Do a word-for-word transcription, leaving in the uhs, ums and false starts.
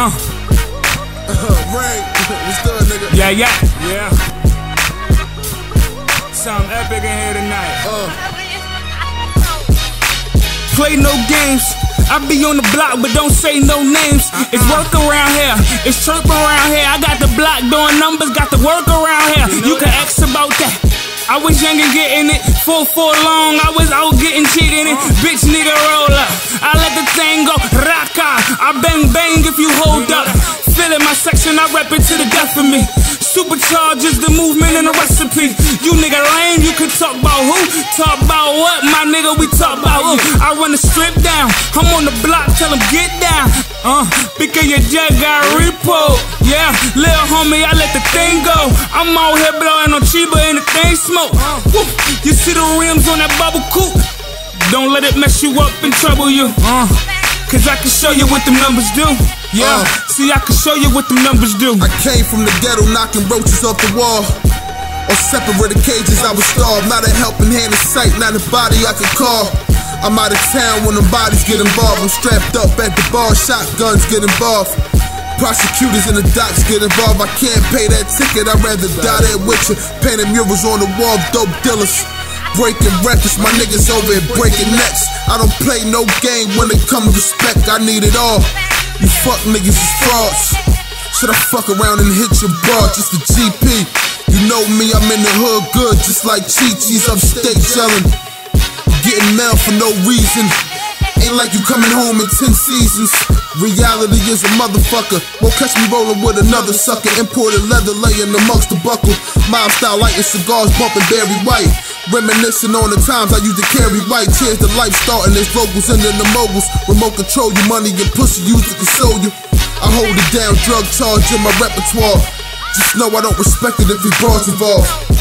Uh. Right. What's good, nigga? Yeah, yeah, yeah. Something epic in here tonight. Uh. Play no games. I be on the block, but don't say no names. It's work around here, it's chirp around here. I got the block doing numbers, got the work around here. You can ask about that. I was young and getting it, full for long. I was out getting cheated in. Bitch, nigga, roll up. I let the thing go, raka. I bang bang if you hold up. Feeling my section, I rep it to the death of me. Supercharges the movement and the recipe. You nigga lame, you can talk about who? Talk about what? My nigga, we talk about who? I run the strip down, I'm on the block, tell them get down. Uh, because your jet got repo. Yeah, little homie, I let the thing go. I'm out here blowing on Chiba and the thing smoke. Woo. You see the rims on that bubble coupe? Don't let it mess you up and trouble you. Uh, Cause I can show you what them numbers do. Yeah, uh, see I can show you what them numbers do. I came from the ghetto knocking roaches off the wall. On separated cages I was starved. Not a helping hand in sight, not a body I could call. I'm out of town when the bodies get involved. I'm strapped up at the bar, shotguns get involved. Prosecutors and the docs get involved. I can't pay that ticket, I'd rather die there with you. Painting murals on the wall, dope dealers. Breaking records, my niggas over here breaking necks. I don't play no game when it comes to respect, I need it all. You fuck niggas is frauds. Should I fuck around and hit your broad, just a G P? You know me, I'm in the hood good, just like Chi-Chi's upstate yelling. Getting mail for no reason. Ain't like you coming home in ten seasons. Reality is a motherfucker. Won't catch me rolling with another sucker. Imported leather laying amongst the buckle. Mob style lighting cigars, bumping Barry White. Reminiscing on the times I used to carry white. Cheers to life starting as locals and then the moguls. Remote control your money and pussy used to console you. I hold it down, drug charge in my repertoire. Just know I don't respect it if he bras involved.